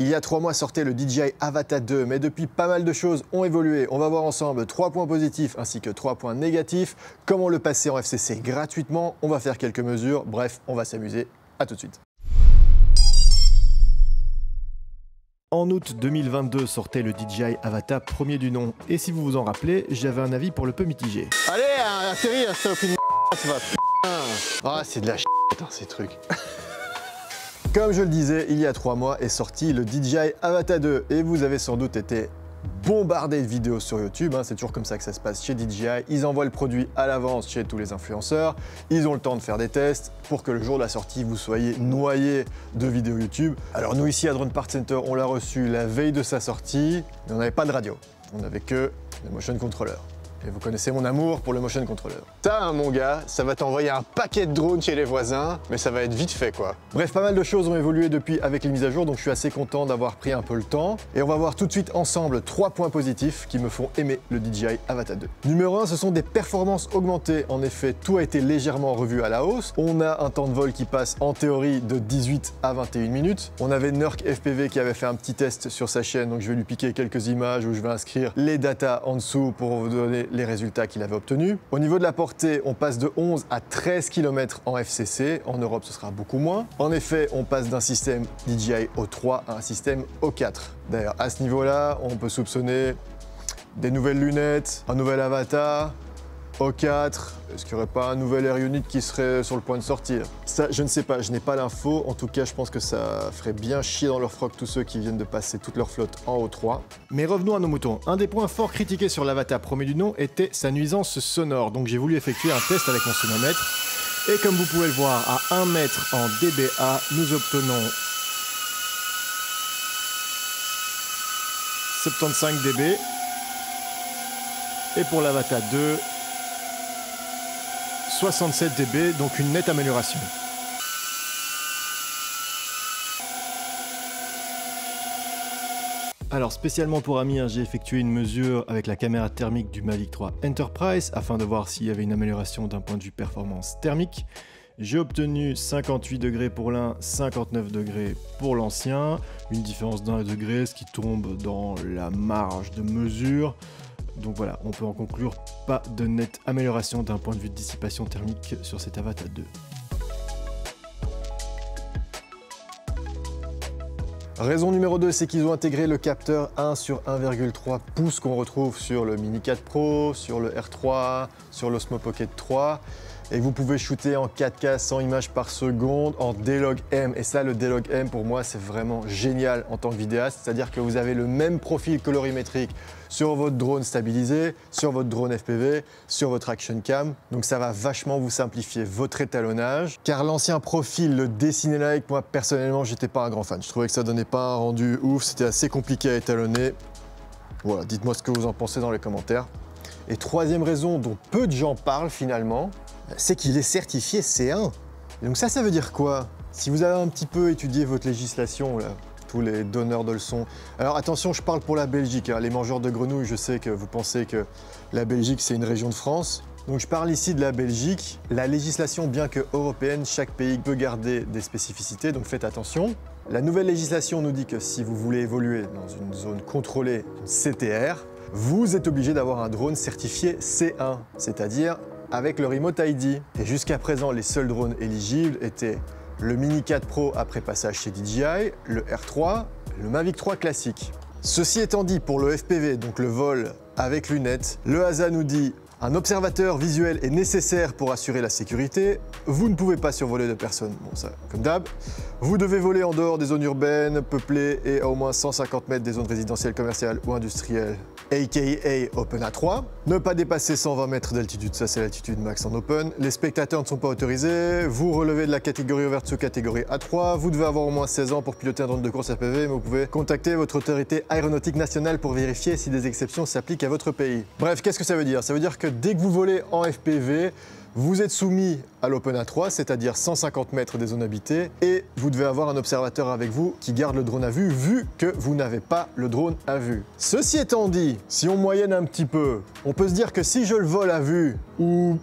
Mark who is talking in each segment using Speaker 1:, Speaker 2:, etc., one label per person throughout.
Speaker 1: Il y a 3 mois sortait le DJI Avata 2, mais depuis pas mal de choses ont évolué. On va voir ensemble 3 points positifs ainsi que 3 points négatifs, comment le passer en FCC gratuitement, on va faire quelques mesures, bref, on va s'amuser. À tout de suite. En août 2022 sortait le DJI Avata premier du nom, et si vous vous en rappelez, j'avais un avis pour le peu mitigé.
Speaker 2: Allez, atterris, ça aucune va. Ah, c'est de la ces trucs.
Speaker 1: Comme je le disais, il y a 3 mois est sorti le DJI Avata 2 et vous avez sans doute été bombardé de vidéos sur YouTube, c'est toujours comme ça que ça se passe chez DJI. Ils envoient le produit à l'avance chez tous les influenceurs, ils ont le temps de faire des tests pour que le jour de la sortie, vous soyez noyé de vidéos YouTube. Alors nous ici à Drone Parts Center, on l'a reçu la veille de sa sortie, mais on n'avait pas de radio, on n'avait que le motion controller. Et vous connaissez mon amour pour le motion controller.
Speaker 2: Ça, mon gars, ça va t'envoyer un paquet de drones chez les voisins, mais ça va être vite fait, quoi.
Speaker 1: Bref, pas mal de choses ont évolué depuis avec les mises à jour, donc je suis assez content d'avoir pris un peu le temps. Et on va voir tout de suite ensemble 3 points positifs qui me font aimer le DJI Avata 2. Numéro 1, ce sont des performances augmentées. En effet, tout a été légèrement revu à la hausse. On a un temps de vol qui passe en théorie de 18 à 21 minutes. On avait Nurk FPV qui avait fait un petit test sur sa chaîne, donc je vais lui piquer quelques images où je vais inscrire les datas en dessous pour vous donner les résultats qu'il avait obtenus. Au niveau de la portée, on passe de 11 à 13 km en FCC. En Europe, ce sera beaucoup moins. En effet, on passe d'un système DJI O3 à un système O4. D'ailleurs, à ce niveau-là, on peut soupçonner des nouvelles lunettes, un nouvel avatar, O4, est-ce qu'il n'y aurait pas un nouvel Air Unit qui serait sur le point de sortir? Ça, je ne sais pas, je n'ai pas l'info. En tout cas, je pense que ça ferait bien chier dans leur froc tous ceux qui viennent de passer toute leur flotte en O3. Mais revenons à nos moutons. Un des points forts critiqués sur l'Avata premier du nom était sa nuisance sonore. Donc j'ai voulu effectuer un test avec mon sonomètre. Et comme vous pouvez le voir, à 1 mètre en dBA, nous obtenons 75 dB. Et pour l'Avata 2, 67 dB, donc une nette amélioration. Alors spécialement pour Amir, j'ai effectué une mesure avec la caméra thermique du Mavic 3 Enterprise afin de voir s'il y avait une amélioration d'un point de vue performance thermique. J'ai obtenu 58 degrés pour l'un, 59 degrés pour l'ancien, une différence d'1 degré, ce qui tombe dans la marge de mesure. Donc voilà, on peut en conclure pas de nette amélioration d'un point de vue de dissipation thermique sur cet Avata 2. Raison numéro 2, c'est qu'ils ont intégré le capteur 1 sur 1,3 pouces qu'on retrouve sur le Mini 4 Pro, sur le R3, sur l'Osmo Pocket 3. Et vous pouvez shooter en 4K 100 images par seconde en D-Log M. Et ça, le D-Log M, pour moi, c'est vraiment génial en tant que vidéaste. C'est-à-dire que vous avez le même profil colorimétrique sur votre drone stabilisé, sur votre drone FPV, sur votre Action Cam. Donc ça va vachement vous simplifier votre étalonnage. Car l'ancien profil, le D-Cinelike, moi, personnellement, j'étais pas un grand fan. Je trouvais que ça donnait pas un rendu ouf. C'était assez compliqué à étalonner. Voilà, dites-moi ce que vous en pensez dans les commentaires. Et troisième raison dont peu de gens parlent finalement, c'est qu'il est certifié C1. Et donc ça veut dire quoi? Si vous avez un petit peu étudié votre législation, là, tous les donneurs de leçons. Alors attention, je parle pour la Belgique, les mangeurs de grenouilles, je sais que vous pensez que la Belgique c'est une région de France. Donc je parle ici de la Belgique. La législation, bien que européenne, chaque pays peut garder des spécificités, donc faites attention. La nouvelle législation nous dit que si vous voulez évoluer dans une zone contrôlée, une CTR, vous êtes obligé d'avoir un drone certifié C1, c'est-à-dire avec le Remote ID. Et jusqu'à présent, les seuls drones éligibles étaient le Mini 4 Pro après passage chez DJI, le R3, le Mavic 3 classique. Ceci étant dit, pour le FPV, donc le vol avec lunettes, le HASA nous dit un observateur visuel est nécessaire pour assurer la sécurité. Vous ne pouvez pas survoler de personnes. Bon, ça, comme d'hab. Vous devez voler en dehors des zones urbaines, peuplées et à au moins 150 mètres des zones résidentielles, commerciales ou industrielles, aka Open A3. Ne pas dépasser 120 mètres d'altitude, ça c'est l'altitude max en Open. Les spectateurs ne sont pas autorisés. Vous relevez de la catégorie ouverte sous catégorie A3. Vous devez avoir au moins 16 ans pour piloter un drone de course FPV, mais vous pouvez contacter votre autorité aéronautique nationale pour vérifier si des exceptions s'appliquent à votre pays. Bref, qu'est-ce que ça veut dire? Ça veut dire que dès que vous volez en FPV, vous êtes soumis à l'Open A3, c'est-à-dire 150 mètres des zones habitées, et vous devez avoir un observateur avec vous qui garde le drone à vue, vu que vous n'avez pas le drone à vue. Ceci étant dit, si on moyenne un petit peu, on peut se dire que si je le vole à vue, ou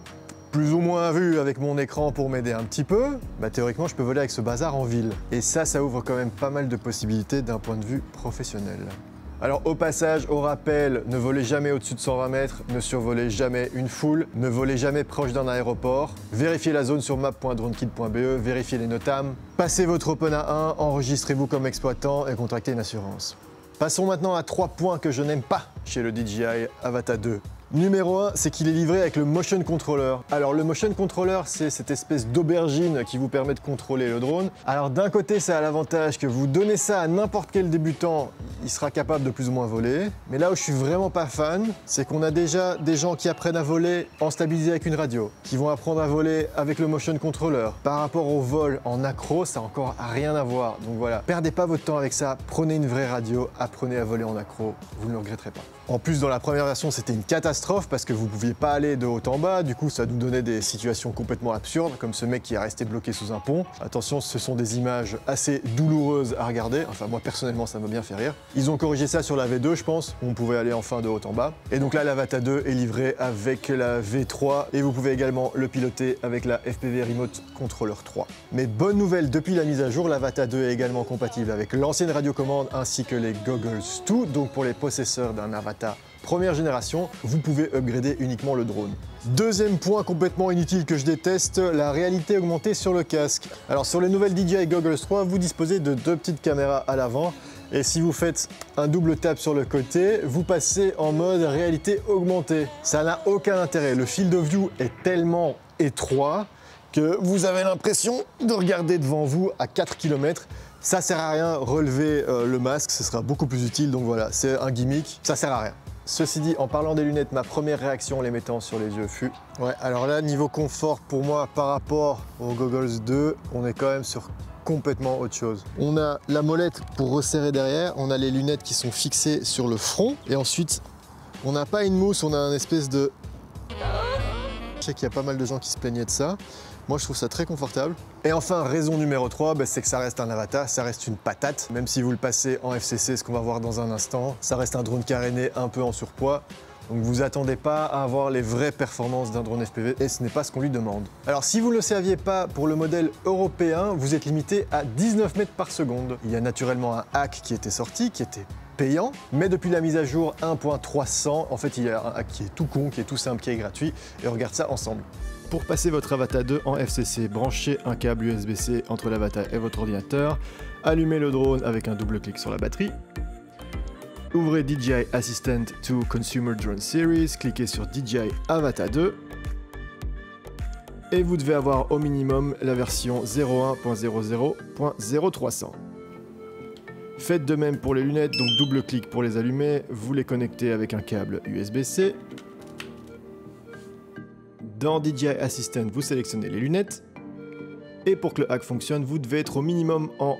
Speaker 1: plus ou moins à vue avec mon écran pour m'aider un petit peu, bah théoriquement je peux voler avec ce bazar en ville. Et ça ouvre quand même pas mal de possibilités d'un point de vue professionnel. Alors au passage, au rappel, ne volez jamais au-dessus de 120 mètres, ne survolez jamais une foule, ne volez jamais proche d'un aéroport, vérifiez la zone sur map.dronekit.be, vérifiez les NOTAM, passez votre Open A1, enregistrez-vous comme exploitant et contractez une assurance. Passons maintenant à 3 points que je n'aime pas chez le DJI Avata 2. Numéro 1, c'est qu'il est livré avec le Motion Controller. Alors le Motion Controller, c'est cette espèce d'aubergine qui vous permet de contrôler le drone. Alors d'un côté, ça a l'avantage que vous donnez ça à n'importe quel débutant, il sera capable de plus ou moins voler. Mais là où je suis vraiment pas fan, c'est qu'on a déjà des gens qui apprennent à voler en stabilisé avec une radio, qui vont apprendre à voler avec le Motion Controller. Par rapport au vol en accro, ça n'a encore rien à voir. Donc voilà, perdez pas votre temps avec ça, prenez une vraie radio, apprenez à voler en accro, vous ne le regretterez pas. En plus, dans la première version, c'était une catastrophe parce que vous ne pouviez pas aller de haut en bas. Du coup, ça nous donnait des situations complètement absurdes, comme ce mec qui est resté bloqué sous un pont. Attention, ce sont des images assez douloureuses à regarder. Enfin, moi, personnellement, ça m'a bien fait rire. Ils ont corrigé ça sur la V2, je pense. On pouvait aller enfin de haut en bas. Et donc là, l'Avata 2 est livré avec la V3 et vous pouvez également le piloter avec la FPV Remote Controller 3. Mais bonne nouvelle, depuis la mise à jour, l'Avata 2 est également compatible avec l'ancienne radiocommande ainsi que les Goggles 2. Donc pour les possesseurs d'un Avata première génération, vous pouvez upgrader uniquement le drone. Deuxième point complètement inutile que je déteste, la réalité augmentée sur le casque. Alors sur les nouvelles DJI Goggles 3, vous disposez de 2 petites caméras à l'avant et si vous faites un double tap sur le côté, vous passez en mode réalité augmentée. Ça n'a aucun intérêt, le field of view est tellement étroit que vous avez l'impression de regarder devant vous à 4 km. Ça sert à rien, relevez le masque, ce sera beaucoup plus utile, donc voilà, c'est un gimmick, ça sert à rien. Ceci dit, en parlant des lunettes, ma première réaction en les mettant sur les yeux fut... Ouais, alors là, niveau confort, pour moi, par rapport aux Goggles 2, on est quand même sur complètement autre chose. On a la molette pour resserrer derrière, on a les lunettes qui sont fixées sur le front, et ensuite, on n'a pas une mousse, on a un espèce de... Je sais qu'il y a pas mal de gens qui se plaignaient de ça. Moi, je trouve ça très confortable. Et enfin, raison numéro 3, c'est que ça reste un Avata, ça reste une patate. Même si vous le passez en FCC, ce qu'on va voir dans un instant, ça reste un drone caréné un peu en surpoids. Donc vous attendez pas à avoir les vraies performances d'un drone FPV et ce n'est pas ce qu'on lui demande. Alors si vous ne le saviez pas, pour le modèle européen, vous êtes limité à 19 mètres par seconde. Il y a naturellement un hack qui était sorti, qui était payant, mais depuis la mise à jour 1.300, en fait il y a un hack qui est tout con, qui est tout simple, qui est gratuit, et on regarde ça ensemble. Pour passer votre Avata 2 en FCC, branchez un câble USB-C entre l'Avata et votre ordinateur, allumez le drone avec un double clic sur la batterie, ouvrez DJI Assistant to Consumer Drone Series, cliquez sur DJI Avata 2, et vous devez avoir au minimum la version 01.00.0300. Faites de même pour les lunettes, donc double clic pour les allumer, vous les connectez avec un câble USB-C. Dans DJI Assistant, vous sélectionnez les lunettes. Et pour que le hack fonctionne, vous devez être au minimum en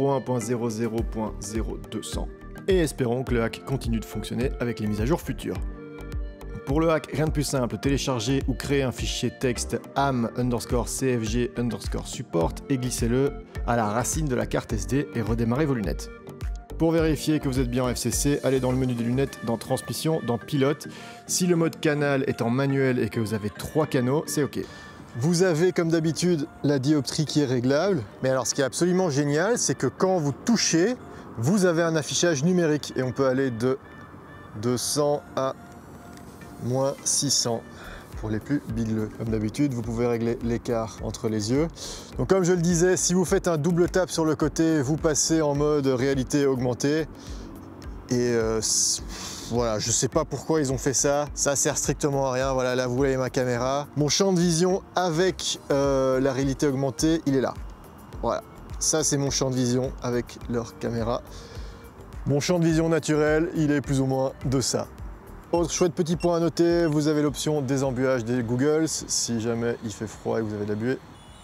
Speaker 1: 01.00.0200. Et espérons que le hack continue de fonctionner avec les mises à jour futures. Pour le hack, rien de plus simple, téléchargez ou créez un fichier texte am_cfg_support et glissez-le à la racine de la carte SD et redémarrez vos lunettes. Pour vérifier que vous êtes bien en FCC, allez dans le menu des lunettes, dans Transmission, dans Pilote. Si le mode canal est en manuel et que vous avez 3 canaux, c'est OK. Vous avez comme d'habitude la dioptrie qui est réglable. Mais alors ce qui est absolument génial, c'est que quand vous touchez, vous avez un affichage numérique. Et on peut aller de 200 à moins 600. Pour les plus bigleux. Comme d'habitude, vous pouvez régler l'écart entre les yeux. Donc comme je le disais, si vous faites un double tap sur le côté, vous passez en mode réalité augmentée. Et voilà, je sais pas pourquoi ils ont fait ça. Ça sert strictement à rien. Voilà, là vous voyez ma caméra. Mon champ de vision avec la réalité augmentée, il est là. Voilà, ça c'est mon champ de vision avec leur caméra. Mon champ de vision naturel, il est plus ou moins de ça. Autre chouette petit point à noter, vous avez l'option désembuage des Googles, si jamais il fait froid et que vous avez de la buée.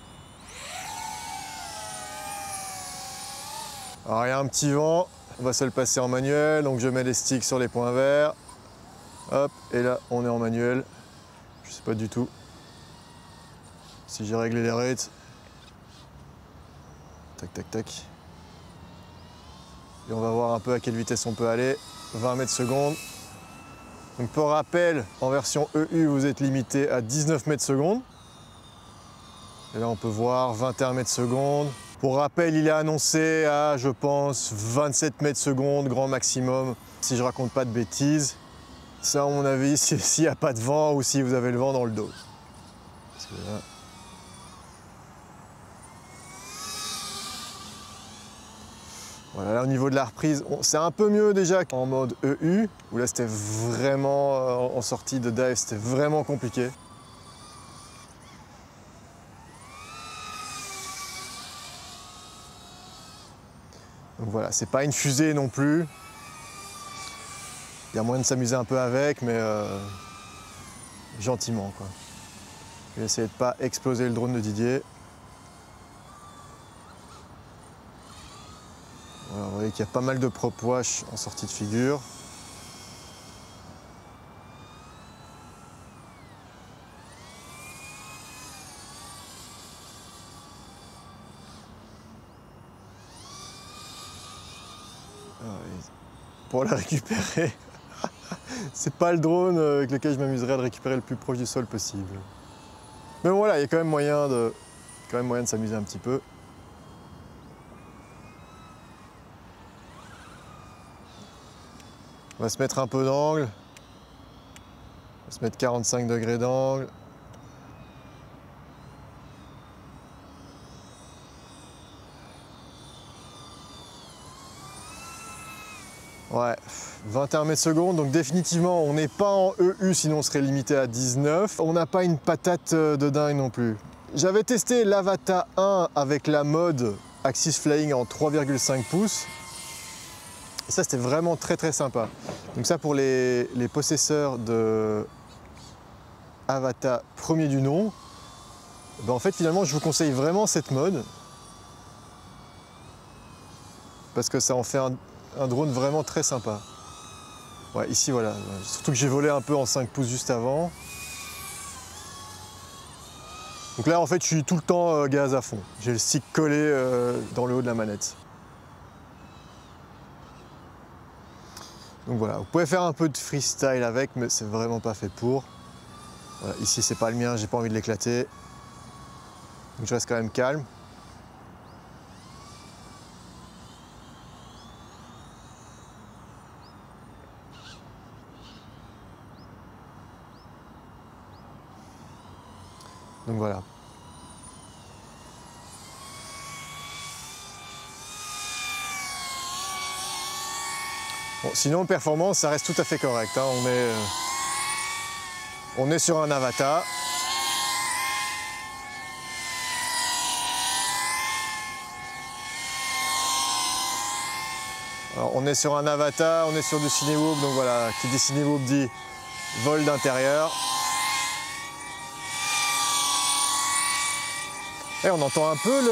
Speaker 1: Alors il y a un petit vent, on va se le passer en manuel, donc je mets les sticks sur les points verts. Hop, et là on est en manuel. Je sais pas du tout si j'ai réglé les rates. Tac, tac, tac. Et on va voir un peu à quelle vitesse on peut aller. 20 mètres secondes. Donc pour rappel, en version EU, vous êtes limité à 19 mètres secondes. Et là, on peut voir 21 mètres secondes. Pour rappel, il est annoncé à, je pense, 27 mètres secondes, grand maximum, si je raconte pas de bêtises. Ça, à mon avis, s'il n'y a pas de vent ou si vous avez le vent dans le dos. Parce que là... Voilà, là, au niveau de la reprise, c'est un peu mieux déjà qu'en mode EU, où là, c'était vraiment, en sortie de dive, c'était vraiment compliqué. Donc voilà, c'est pas une fusée non plus. Il y a moyen de s'amuser un peu avec, mais gentiment, quoi. Je vais essayer de ne pas exploser le drone de Didier. Voilà, vous voyez qu'il y a pas mal de prop wash en sortie de figure. Pour la récupérer, c'est pas le drone avec lequel je m'amuserais de récupérer le plus proche du sol possible. Mais bon, voilà, il y a quand même moyen de s'amuser un petit peu. On va se mettre un peu d'angle. On va se mettre 45 degrés d'angle. Ouais, 21 mètres secondes, donc définitivement on n'est pas en EU, sinon on serait limité à 19. On n'a pas une patate de dingue non plus. J'avais testé l'Avata 1 avec la mode Axis Flying en 3,5 pouces. Et ça c'était vraiment très sympa. Donc ça pour les possesseurs de Avata premier du nom, ben en fait finalement je vous conseille vraiment cette mode. Parce que ça en fait un drone vraiment très sympa. Ouais, ici voilà, surtout que j'ai volé un peu en 5 pouces juste avant. Donc là en fait je suis tout le temps gaz à fond. J'ai le stick collé dans le haut de la manette. Donc voilà, vous pouvez faire un peu de freestyle avec, mais c'est vraiment pas fait pour. Voilà, ici c'est pas le mien, j'ai pas envie de l'éclater. Donc je reste quand même calme. Donc voilà. Bon, sinon, performance, ça reste tout à fait correct. Hein. On est sur un Avata. Alors, on est sur un Avata, on est sur du Cinewhoop. Donc voilà, qui dit Cinewhoop dit vol d'intérieur. Et on entend un peu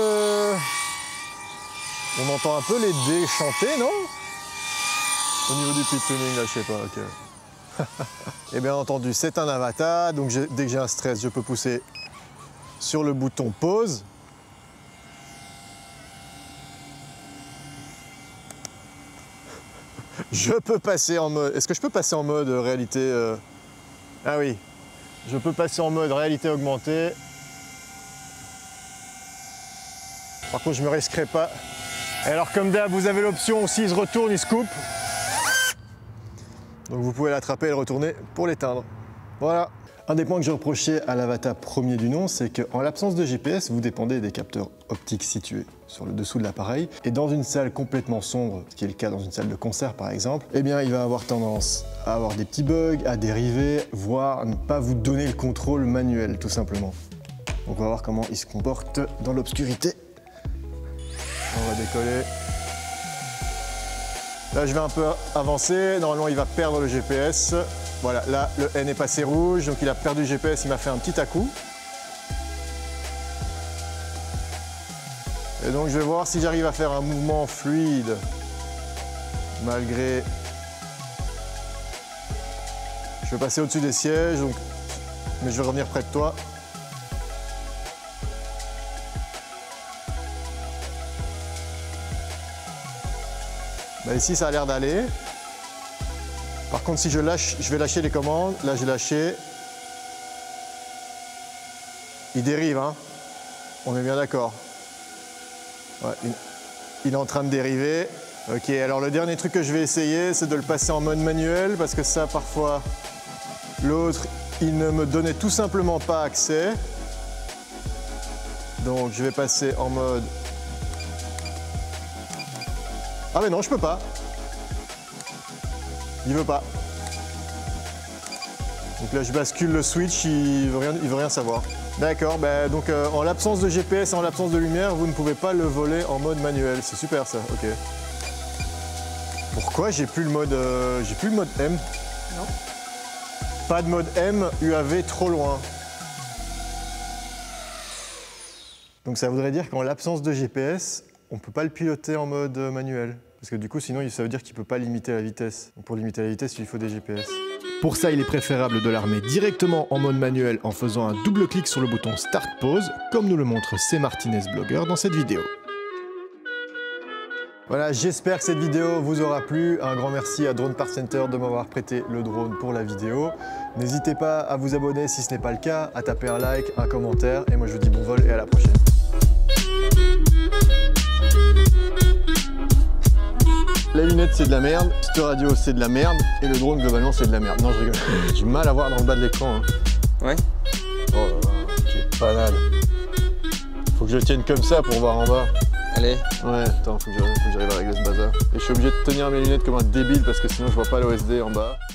Speaker 1: les dés chanter, non? Au niveau du pit tuning, là, je sais pas, ok. Et bien entendu, c'est un Avata, donc dès que j'ai un stress, je peux pousser sur le bouton pause. Je peux passer en mode... Est-ce que je peux passer en mode réalité... Ah oui, je peux passer en mode réalité augmentée. Par contre, je ne me risquerai pas. Et alors, comme d'hab, vous avez l'option, s'il se retourne, il se coupe. Donc vous pouvez l'attraper et le retourner pour l'éteindre. Voilà. Un des points que je reprochais à l'Avata premier du nom, c'est qu'en l'absence de GPS, vous dépendez des capteurs optiques situés sur le dessous de l'appareil. Et dans une salle complètement sombre, ce qui est le cas dans une salle de concert par exemple, eh bien il va avoir tendance à avoir des petits bugs, à dériver, voire à ne pas vous donner le contrôle manuel, tout simplement. Donc on va voir comment il se comporte dans l'obscurité. On va décoller. Là, je vais un peu avancer. Normalement, il va perdre le GPS. Voilà, là, le N est passé rouge, donc il a perdu le GPS. Il m'a fait un petit à-coup. Et donc, je vais voir si j'arrive à faire un mouvement fluide, malgré... Je vais passer au-dessus des sièges, donc... mais je vais revenir près de toi. Bah ici, ça a l'air d'aller. Par contre, si je lâche, je vais lâcher les commandes. Là, j'ai lâché. Il dérive, hein. On est bien d'accord. Ouais, il est en train de dériver. Ok, alors le dernier truc que je vais essayer, c'est de le passer en mode manuel, parce que ça, parfois, l'autre, il ne me donnait tout simplement pas accès. Donc je vais passer en mode... Ah mais non, je peux pas. Il veut pas. Donc là, je bascule le switch, il veut rien savoir. D'accord, bah, donc en l'absence de GPS et en l'absence de lumière, vous ne pouvez pas le voler en mode manuel. C'est super ça, ok. Pourquoi j'ai plus le mode M?
Speaker 3: Non.
Speaker 1: Pas de mode M, UAV trop loin. Donc ça voudrait dire qu'en l'absence de GPS, on ne peut pas le piloter en mode manuel. Parce que du coup, sinon, ça veut dire qu'il ne peut pas limiter la vitesse. Donc pour limiter la vitesse, il faut des GPS. Pour ça, il est préférable de l'armer directement en mode manuel en faisant un double clic sur le bouton Start Pause, comme nous le montre C. Martinez Blogger dans cette vidéo. Voilà, j'espère que cette vidéo vous aura plu. Un grand merci à Drone Parts Center de m'avoir prêté le drone pour la vidéo. N'hésitez pas à vous abonner si ce n'est pas le cas, à taper un like, un commentaire, et moi je vous dis bon vol et à la prochaine.
Speaker 2: Les lunettes c'est de la merde, cette radio c'est de la merde, et le drone globalement c'est de la merde. Non, je rigole. J'ai du mal à voir dans le bas de l'écran. Hein.
Speaker 3: Ouais.
Speaker 2: Oh là là, quelle panade. Faut que je le tienne comme ça pour voir en bas.
Speaker 3: Allez.
Speaker 2: Ouais, attends, faut que j'arrive à régler ce bazar. Et je suis obligé de tenir mes lunettes comme un débile parce que sinon je vois pas l'OSD en bas.